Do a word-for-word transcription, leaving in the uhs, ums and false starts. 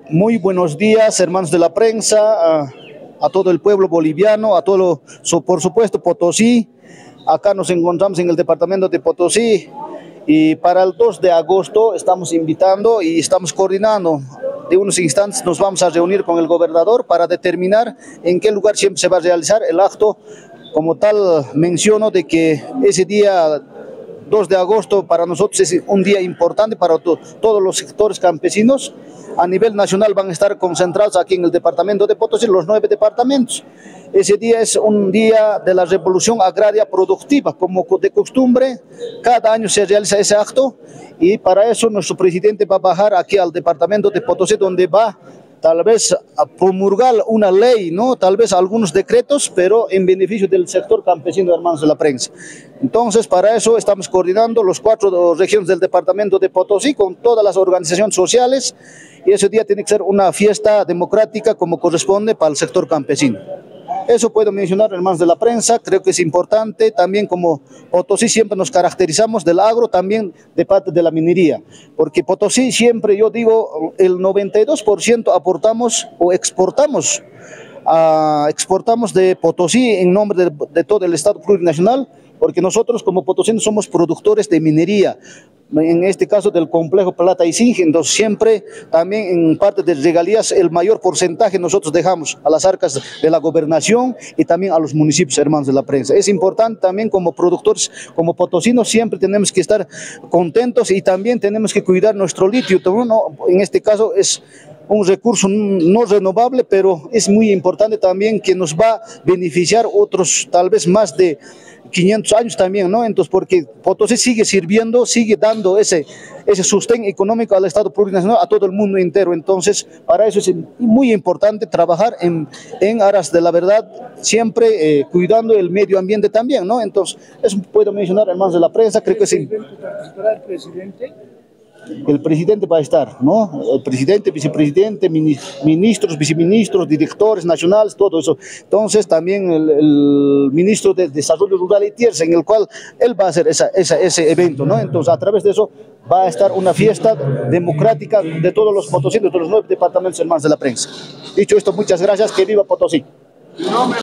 Muy buenos días, hermanos de la prensa, a, a todo el pueblo boliviano, a todo, so, por supuesto, Potosí. Acá nos encontramos en el departamento de Potosí y para el dos de agosto estamos invitando y estamos coordinando. De unos instantes nos vamos a reunir con el gobernador para determinar en qué lugar siempre se va a realizar el acto. Como tal, menciono de que ese día dos de agosto para nosotros es un día importante para to todos los sectores campesinos. A nivel nacional van a estar concentrados aquí en el departamento de Potosí, los nueve departamentos. Ese día es un día de la revolución agraria productiva, como de costumbre, cada año se realiza ese acto y para eso nuestro presidente va a bajar aquí al departamento de Potosí, donde va tal vez a promulgar una ley, ¿no? Tal vez algunos decretos, pero en beneficio del sector campesino, hermanos de la prensa. Entonces, para eso estamos coordinando los cuatro regiones del departamento de Potosí con todas las organizaciones sociales y ese día tiene que ser una fiesta democrática como corresponde para el sector campesino. Eso puedo mencionar, hermanos de la prensa, creo que es importante. También como Potosí siempre nos caracterizamos del agro, también de parte de la minería, porque Potosí siempre, yo digo, el noventa y dos por ciento aportamos o exportamos, uh, exportamos de Potosí en nombre de, de todo el Estado plurinacional, porque nosotros como potosinos somos productores de minería, en este caso del complejo Plata y Zinc, entonces siempre también en parte de regalías el mayor porcentaje nosotros dejamos a las arcas de la gobernación y también a los municipios, hermanos de la prensa. Es importante también como productores, como potosinos siempre tenemos que estar contentos y también tenemos que cuidar nuestro litio, ¿no? En este caso es un recurso no renovable, pero es muy importante también que nos va a beneficiar otros tal vez más de quinientos años también, ¿no? Entonces, porque Potosí sigue sirviendo, sigue dando ese, ese sostén económico al Estado plurinacional, a todo el mundo entero. Entonces, para eso es muy importante trabajar en, en aras de la verdad, siempre eh, cuidando el medio ambiente también, ¿no? Entonces, eso puedo mencionar, hermanos de la prensa, creo que sí. ¿Participará el presidente? El presidente va a estar, ¿no? El presidente, vicepresidente, ministros, viceministros, directores nacionales, todo eso. Entonces también el, el ministro de Desarrollo Rural y Tierra, en el cual él va a hacer esa, esa, ese evento, ¿no? Entonces a través de eso va a estar una fiesta democrática de todos los potosinos, de todos los nueve departamentos, hermanos de la prensa. Dicho esto, muchas gracias, que viva Potosí.